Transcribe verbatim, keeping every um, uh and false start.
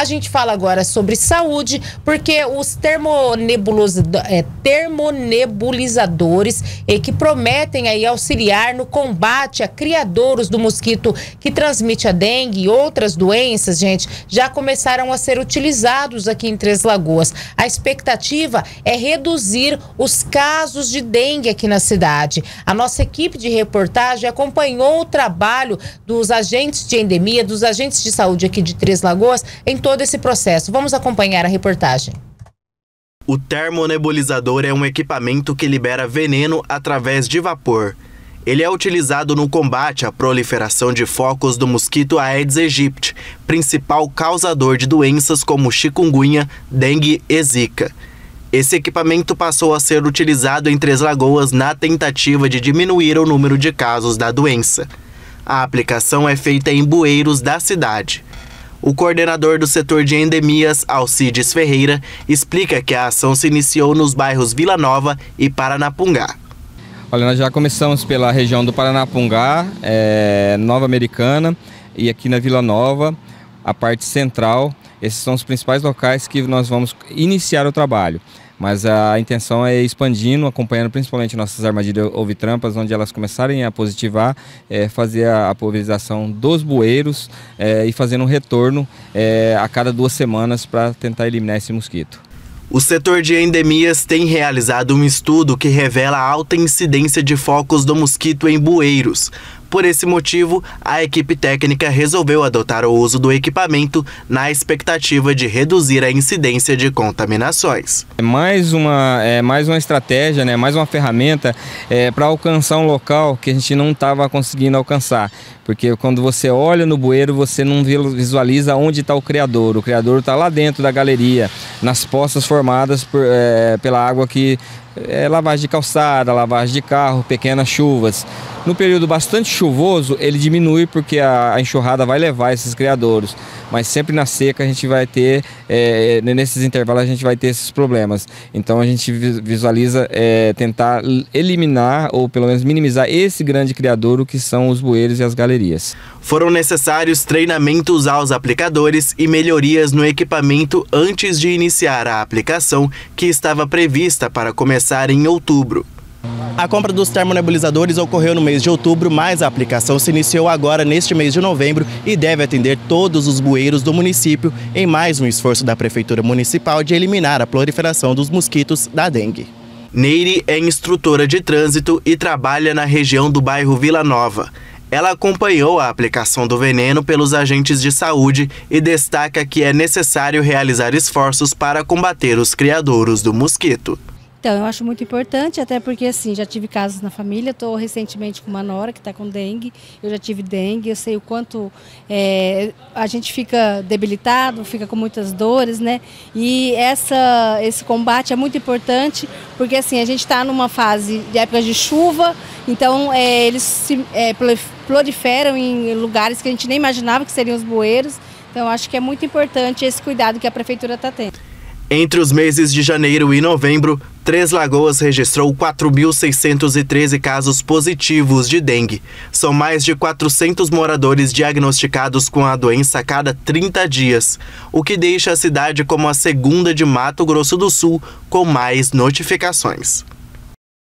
A gente fala agora sobre saúde, porque os termonebulos, é, termonebulizadores eh, que prometem aí auxiliar no combate a criadouros do mosquito que transmite a dengue e outras doenças, gente, já começaram a ser utilizados aqui em Três Lagoas. A expectativa é reduzir os casos de dengue aqui na cidade. A nossa equipe de reportagem acompanhou o trabalho dos agentes de endemia, dos agentes de saúde aqui de Três Lagoas em todo esse processo. Vamos acompanhar a reportagem. O termonebulizador é um equipamento que libera veneno através de vapor. Ele é utilizado no combate à proliferação de focos do mosquito Aedes aegypti, principal causador de doenças como chikungunya, dengue e zika. Esse equipamento passou a ser utilizado em Três Lagoas na tentativa de diminuir o número de casos da doença. A aplicação é feita em bueiros da cidade. O coordenador do setor de endemias, Alcides Ferreira, explica que a ação se iniciou nos bairros Vila Nova e Paranapungá. Olha, nós já começamos pela região do Paranapungá, é, Nova Americana e aqui na Vila Nova, a parte central. Esses são os principais locais que nós vamos iniciar o trabalho. Mas a intenção é ir expandindo, acompanhando principalmente nossas armadilhas ovitrampas, onde elas começarem a positivar, é, fazer a, a pulverização dos bueiros é, e fazendo um retorno é, a cada duas semanas para tentar eliminar esse mosquito. O setor de endemias tem realizado um estudo que revela a alta incidência de focos do mosquito em bueiros. Por esse motivo, a equipe técnica resolveu adotar o uso do equipamento na expectativa de reduzir a incidência de contaminações. É mais uma, é mais uma estratégia, né, mais uma ferramenta é, para alcançar um local que a gente não estava conseguindo alcançar. Porque quando você olha no bueiro, você não visualiza onde está o criador. O criador está lá dentro da galeria, nas poças formadas por, é, pela água que é lavagem de calçada, lavagem de carro, pequenas chuvas. No período bastante chuvoso, ele diminui porque a, a enxurrada vai levar esses criadouros. Mas sempre na seca a gente vai ter, é, nesses intervalos a gente vai ter esses problemas. Então a gente visualiza é, tentar eliminar ou pelo menos minimizar esse grande criadouro que são os bueiros e as galerias. Foram necessários treinamentos aos aplicadores e melhorias no equipamento antes de iniciar a aplicação, que estava prevista para começar em outubro. A compra dos termonebulizadores ocorreu no mês de outubro, mas a aplicação se iniciou agora neste mês de novembro e deve atender todos os bueiros do município em mais um esforço da Prefeitura Municipal de eliminar a proliferação dos mosquitos da dengue. Neire é instrutora de trânsito e trabalha na região do bairro Vila Nova. Ela acompanhou a aplicação do veneno pelos agentes de saúde e destaca que é necessário realizar esforços para combater os criadouros do mosquito. Então, eu acho muito importante, até porque assim, já tive casos na família, estou recentemente com uma nora que está com dengue, eu já tive dengue, eu sei o quanto é, a gente fica debilitado, fica com muitas dores, né? E essa, esse combate é muito importante, porque assim, a gente está numa fase de época de chuva, então é, eles se é, proliferam em lugares que a gente nem imaginava que seriam os bueiros, então eu acho que é muito importante esse cuidado que a Prefeitura está tendo. Entre os meses de janeiro e novembro, Três Lagoas registrou quatro mil seiscentos e treze casos positivos de dengue. São mais de quatrocentos moradores diagnosticados com a doença a cada trinta dias, o que deixa a cidade como a segunda de Mato Grosso do Sul com mais notificações.